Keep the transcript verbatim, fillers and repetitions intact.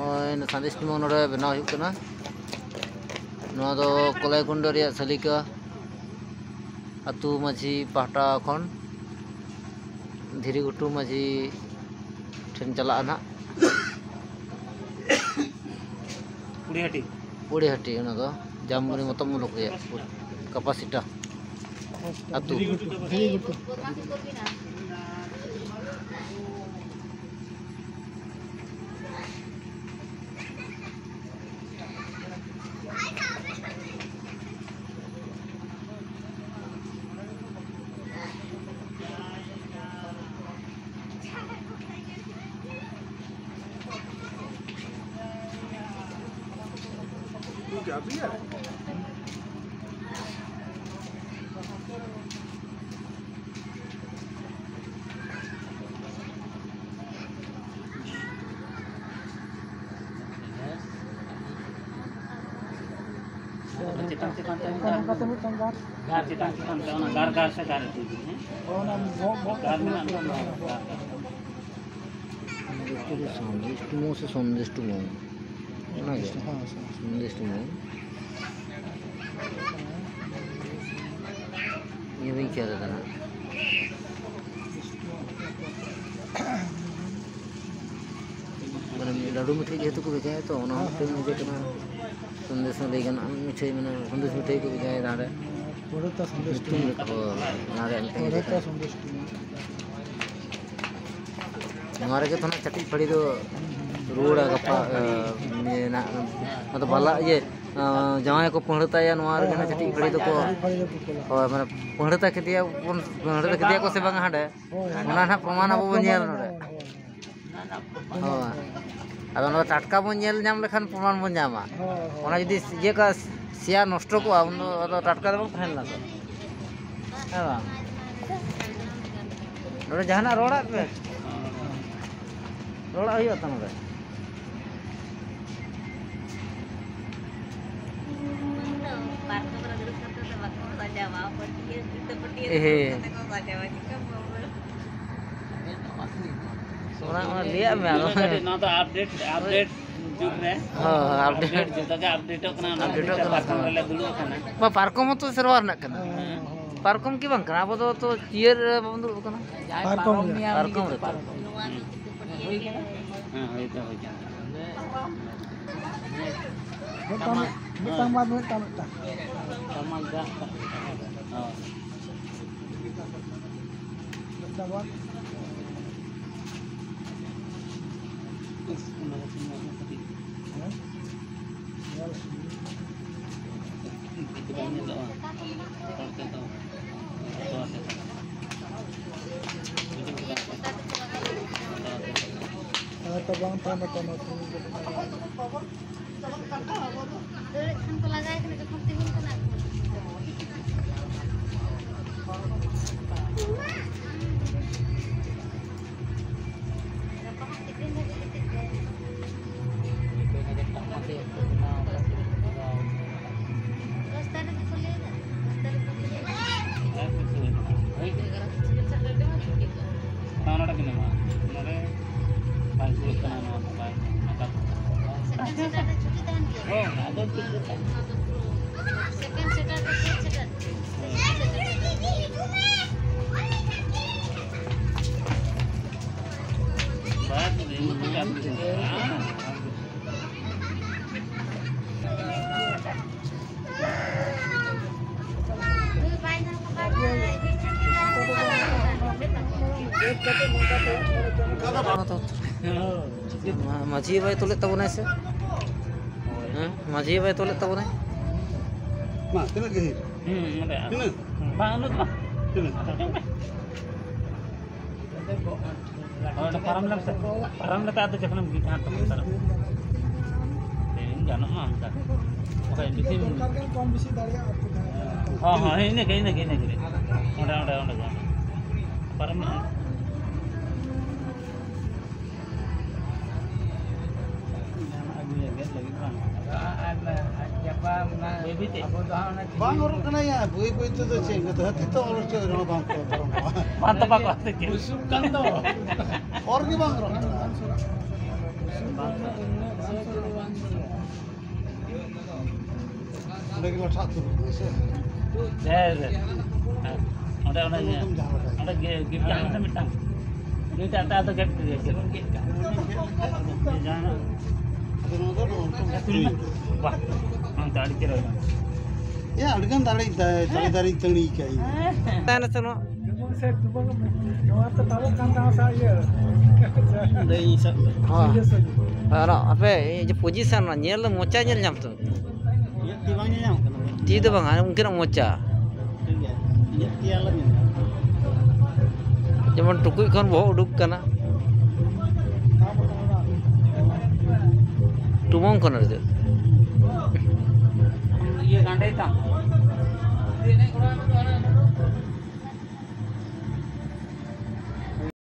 और संदेश टीम नोडे बनाव हुई कना नोआ दो कलाईकुंड रिया सलिका अतु माझी पाटा खन धीरी गुटू माझी ठेन चला ना पुड़ियाटी पुड़ियाटी ना दो जामुनी मतम मुलुक रिया कैपेसिटा अतु क्या भी है चितान चितान गार गार चितान चितान गार गार से गार है और ना गार में ना संदेश टुमो से संदेश टुमो ना हाँ संदेश टुमो ये भी क्या रहता ना मैंने लाडू मिठाई जेतु को बेचा है तो ना मुझे करना संदेश में लेकिन मिठाई मैंने संदेश मिठाई को बेचा है नारे पड़ता संदेश टुमो नारे पड़ता संदेश टुमो हमारे के थोड़ा चटी पड़ी तो रोड गप्पा मतलब बाला ये जवाई को पढ़ता या नवार के ना चटी पड़ी तो को और मैंने पढ़ता के दिया पढ़ता के दिया को से बंग हाडे ओना ना प्रमाण अब बन नेल नोडे हो अब ओना टाटका बन नेल नाम लेखान प्रमाण बन जामा ओना यदि ये का सिया नष्ट को उन टाटका दो फैन ला है बा नोडे जहाना रोड़ा पे रोड़ा हुई होता नोडे सोना में लिया मैं ना तो अपडेट अपडेट जुग रे हां अपडेट जता के अपडेट करना अपडेट करना ले दुलु करना बा पार्कम तो सरवार ना करना पार्कम की बंग करना अब तो तो चियर बंदु करना पार्कम पार्कम रे हां होई तो होई बेटा बेटा मार बेटा बेटा तमाल जा हां बेटा बात तो बंग था ना तो ना हमको लगा है कि जब हम तीन को ना माझी भाई तोले तबना से माझी भाई तोले तबना मा तेना के हम मते तेना बानु मा तेना और परम लग से परम लता तो जखन गीत हाथ तो सर तेन जानो मा हमका ओके बिसी कम बेसी दाड़िया हां हां इने के इने के इने के ओडा ओडा ओडा परम bang orang kena ya, bui bui itu tu ceng, itu hati tu orang cewek orang bang tu orang bang. Mantap aku hati. Usukan tu. और की बांग रहा लेकिन लठा तो ऐसे Yes, yes. Ada orang ni, ada gift yang macam macam. Dia tak tahu tu gift dia. Jangan. Wah, orang tak ada kira. ya अड़गन दाड़ी दाड़ी दाड़ी तंगी कहीं Tahan sana. saya tu bang jawab tu tahu kan tahu saya dari sab Oh. Ano, apa? Je position na nyel mocha nyel nyam tu. ya tiwangnya yang Ti tu bang, ana mungkin mocha. ya tialan ya Jeman tukui kan bawa uduk kana. Tumong kan ada. Ia gandai tak?